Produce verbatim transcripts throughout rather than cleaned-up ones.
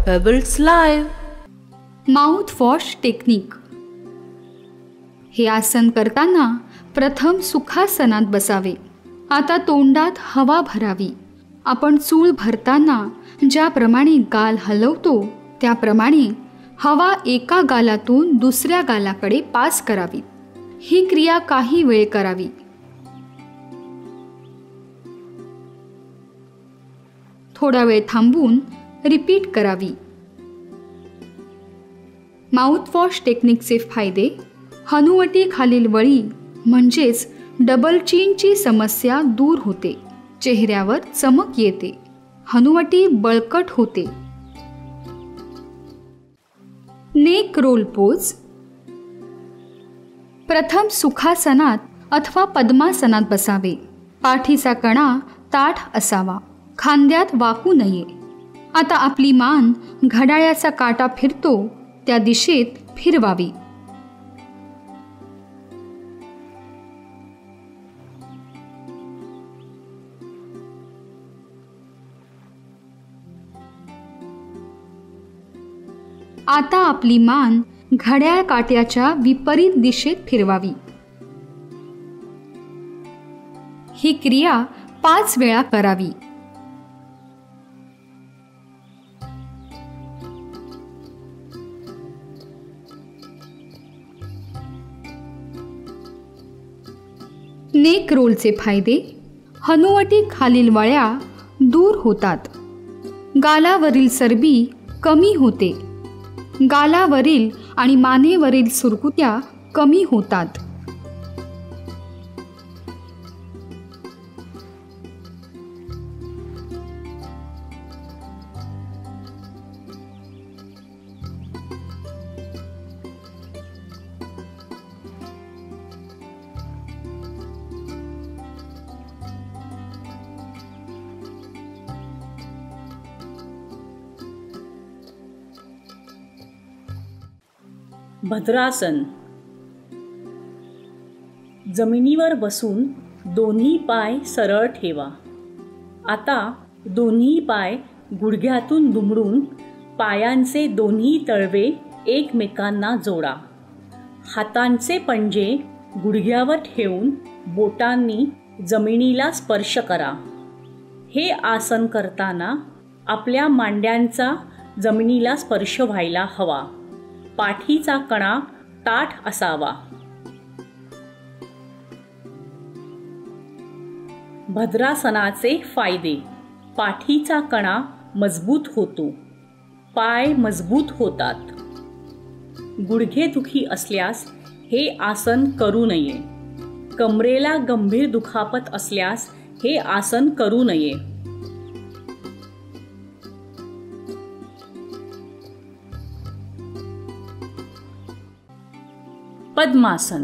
Pebbles Live. Mouth wash technique. हे आसन करताना प्रथम सुखासनात बसावे. आता तोंडात हवा भरावी. आपण चूळ भरताना ज्याप्रमाणे गाल हलवतो त्याप्रमाणे हवा एका गालातून दुसऱ्या गालाकडे पास करावी. ही क्रिया काही वेळ करावी. थोडा वेळ थांबून रिपीट करावी. माउथवॉश टेक्निकचे फायदे. हनुवटी खालील वळी म्हणजेच डबल चिनची समस्या दूर होते. चेहऱ्यावर चमक येते. हनुवटी बळकट होते. Neck roll pose. प्रथम सुखासनात अथवा पद्मासनात बसावे. पाठीचा कणा ताठ असावा. खांद्यात वाकू नये. आता आपली मान घड्याळाचा काटा फिरतो त्या दिशेत फिरवावी. आता आपली मान घड्याळ काट्याच्या विपरीत दिशेत फिरवावी. ही क्रिया पाच वेळा करावी. नेक रोलचे फायदे. हनुवटी खालील वळ्या दूर होतात. गालावरील चरबी कमी होते. गालावरील आणि मानेवरील सुरकुत्या कमी होतात. भद्रासन. जमिनीवर बसून दोन्ही पाय सरळ ठेवा. आता दोन्ही पाय गुडघ्यातून दुमडून पायांचे दोन्ही तळवे एकमेकांना जोडा. हातांचे पंजे गुडघ्यावर ठेवून बोटांनी जमिनीला स्पर्श करा. हे आसन करताना आपल्या मांड्यांचा जमिनीला स्पर्श व्हायला हवा. पाठीचा कणा ताठ असावा. भद्रासनाचे फायदे. पाठीचा कणा मजबूत होतो. पाय मजबूत होतात. गुडघेदुखी असल्यास हे आसन करू नये. कमरेला गंभीर दुखापत असल्यास हे आसन करू नये. पद्मासन.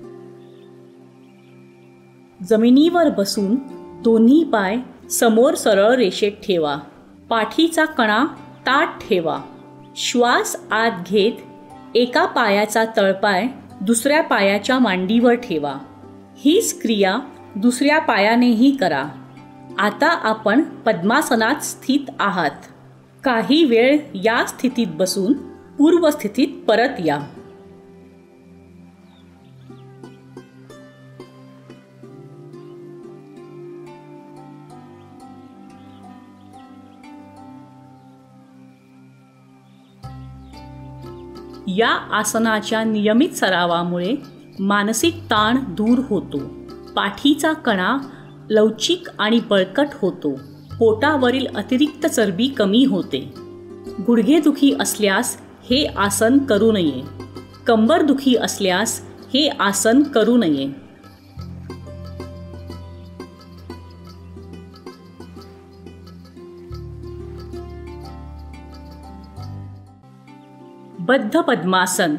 जमिनीवर बसून दोन्ही पाय समोर सरळ रेषेत ठेवा. पाठीचा कणा ताठ ठेवा. श्वास आत घेत एका पायाचा तळपाय दुसऱ्या पायाच्या मांडीवर ठेवा. हीच क्रिया दुसऱ्या पायानेही करा. आता आपण पद्मासनात स्थित आहात. काही वेळ या स्थितीत बसून पूर्वस्थितीत परत या. या आसनाच्या नियमित सरावामुळे मानसिक ताण दूर होतो. पाठीचा कणा लवचिक आणि बळकट होतो. पोटावरील अतिरिक्त चरबी कमी होते. गुडघेदुखी असल्यास हे आसन करू नये. कंबरदुखी असल्यास हे आसन करू नये. बद्ध पद्मासन.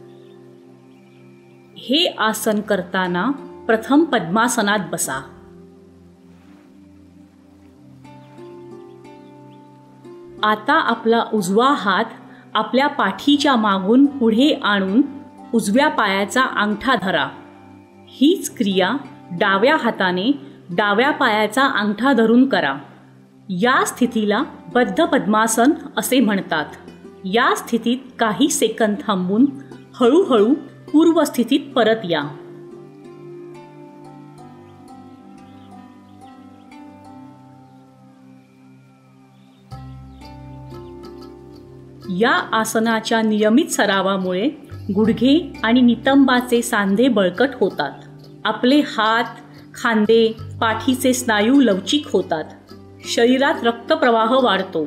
हे आसन करताना प्रथम पद्मासनात बसा. आता आपला उजवा हात आपल्या पाठीच्या मागून पुढे आणून उजव्या पायाचा अंगठा धरा. हीच क्रिया डाव्या हाताने डाव्या पायाचा अंगठा धरून करा. या स्थितीला बद्ध पद्मासन असे म्हणतात. या स्थितीत काही सेकंद थांबून हळूहळू पूर्वस्थितीत परत या. या आसनाच्या नियमित सरावामुळे गुडघे आणि नितंबाचे सांधे बळकट होतात. आपले हात, खांदे, पाठीचे स्नायू लवचिक होतात. शरीरात रक्तप्रवाह वाढतो.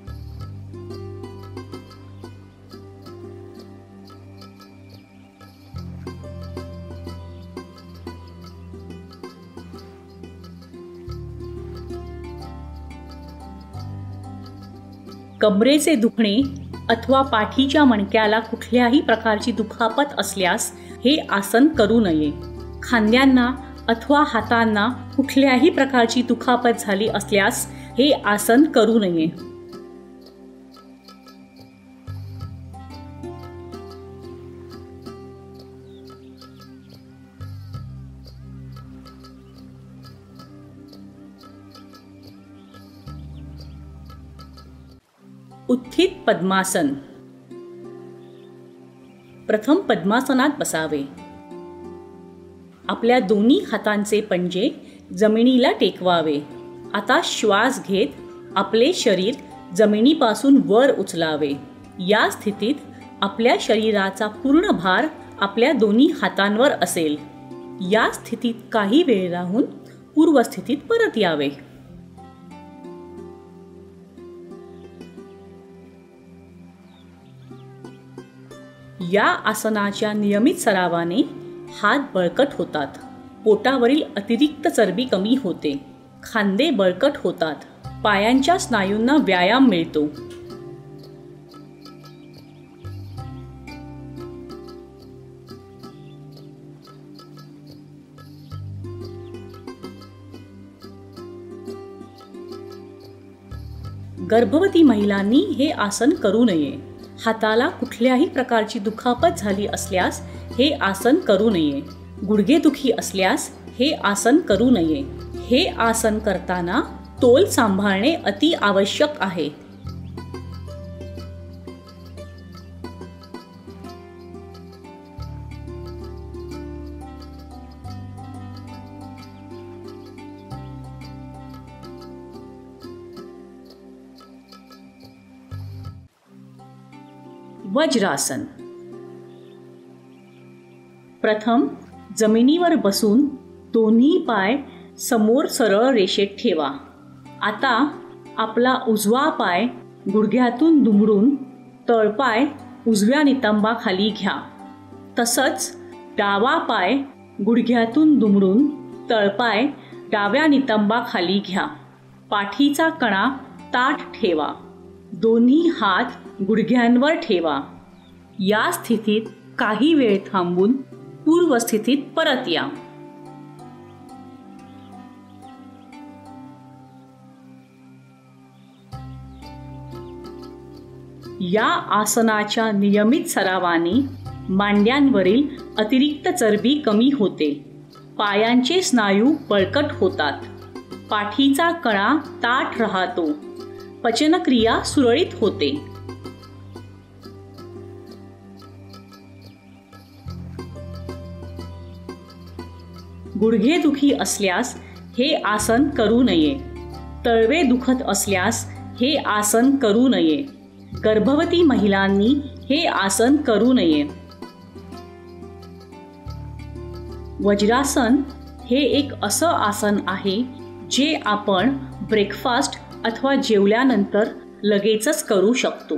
कमरेचे दुखणे अथवा पाठीच्या मणक्याला कुठल्याही प्रकारची दुखापत असल्यास हे आसन करू नये. खांद्यांना अथवा हातांना कुठल्याही प्रकारची दुखापत झाली असल्यास हे आसन करू नये. उत्थित पद्मासन. प्रथम पद्मासनात बसावे. आपल्या दोन्ही हातांचे पंजे जमिनीला टेकवावे. आता श्वास घेत आपले शरीर जमिनीपासून वर उचलावे. या स्थितीत आपल्या शरीराचा पूर्ण भार आपल्या दोन्ही हातांवर असेल. या स्थितीत काही वेळ राहून पूर्वस्थितीत परत यावे. या आसनाच्या नियमित सरावाने हात बळकट होतात. पोटावरील अतिरिक्त चरबी कमी होते. खांदे बळकट होतात. पायांच्या स्नायूंना व्यायाम मिळतो. गर्भवती महिलांनी हे आसन करू नये. हाताला कुठल्याही प्रकारची दुखापत झाली असल्यास हे आसन करू नये. गुडघेदुखी असल्यास हे आसन करू नये. हे आसन करताना तोल सांभाळणे अति आवश्यक आहे. वज्रासन. प्रथम जमिनीवर बसून दोन्ही पाय समोर सरळ रेषेत ठेवा. आता आपला उजवा पाय गुडघ्यातून दुमडून तळपाय उजव्या नितंबाखाली घ्या. तसंच डावा पाय गुडघ्यातून दुमडून तळपाय डाव्या नितंबाखाली घ्या. पाठीचा कणा ताठ ठेवा. दोन्ही हात गुडघ्यांवर ठेवा. या स्थितीत काही वेळ थांबून पूर्वस्थितीत परत या. या आसनाच्या नियमित सरावाने मांड्यांवरील अतिरिक्त चरबी कमी होते. पायांचे स्नायू बळकट होतात. पाठीचा कणा ताठ राहतो. पचनक्रिया सुरळीत होते. गुडघेदुखी असल्यास हे आसन करू नये. तळवे दुखत असल्यास हे आसन करू नये. गर्भवती महिलांनी हे आसन करू नये. वज्रासन हे एक असं आसन आहे जे आपण ब्रेकफास्ट अथवा जेवल्यानंतर लगेचच करू शकतो.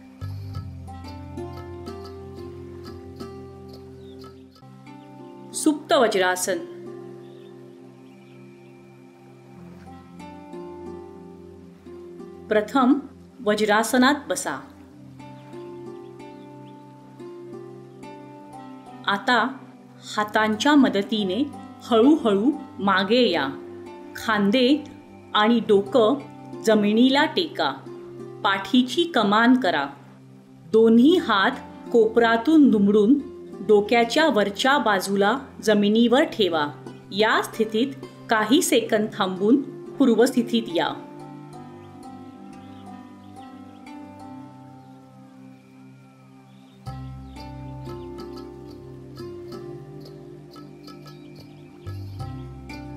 सुप्त वज्रासन. प्रथम वज्रासनात बसा. आता हातांच्या मदतीने हळूहळू मागे या. खांदे आणि डोकं जमिनीला टेका. पाठीची कमान करा. दोन्ही हात कोपरातून दुमडून डोक्याच्या वरच्या बाजूला जमिनीवर ठेवा. या स्थितीत काही सेकंद थांबून पूर्वस्थितीत या.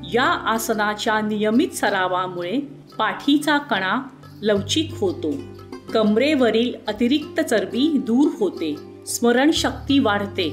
या आसनाच्या नियमित सरावामुळे पाठीचा कणा लवचिक होतो, कमरेवरील अतिरिक्त चरबी दूर होते, स्मरणशक्ती वाढते.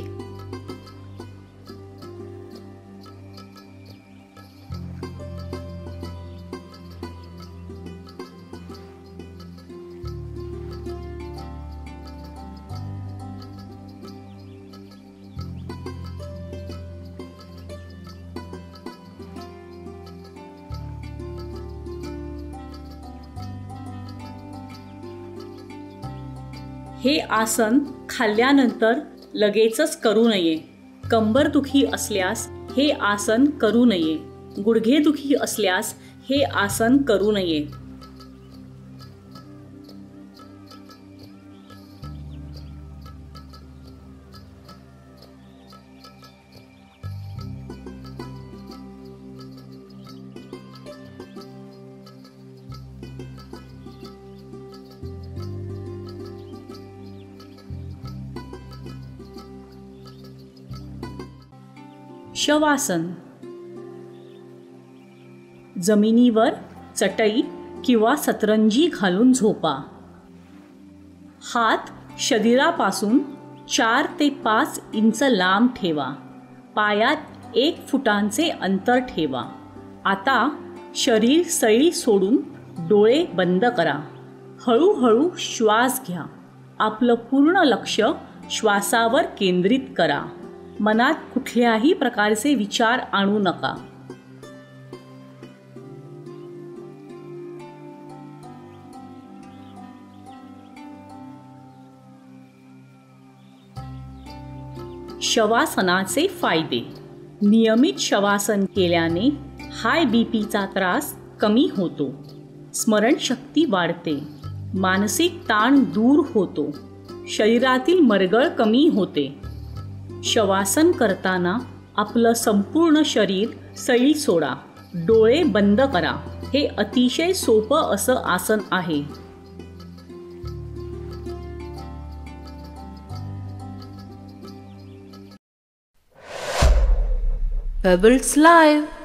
हे आसन खाल्ल्यानंतर लगेचच करू नये. कंबरदुखी असल्यास हे आसन करू नये. गुडघेदुखी असल्यास हे आसन करू नये. शवासन. जमिनीवर चटई किंवा सतरंजी घालून झोपा. हात शरीरापासून चार ते पाच इंच लांब ठेवा. पायात एक फुटांचे अंतर ठेवा. आता शरीर सैल सोडून डोळे बंद करा. हळूहळू श्वास घ्या. आपलं पूर्ण लक्ष श्वासावर केंद्रित करा. मनात कुठल्याही प्रकारचे विचार आणू नका. शवासनाचे फायदे. नियमित शवासन केल्याने हाय बीपीचा त्रास कमी होतो, स्मरणशक्ती वाढते, मानसिक ताण दूर होतो, शरीरातील मरगळ कमी होते. शवासन करताना आपलं संपूर्ण शरीर सैल सोडा. डोळे बंद करा. हे अतिशय सोपं असं आसन आहे. Pebbles Live.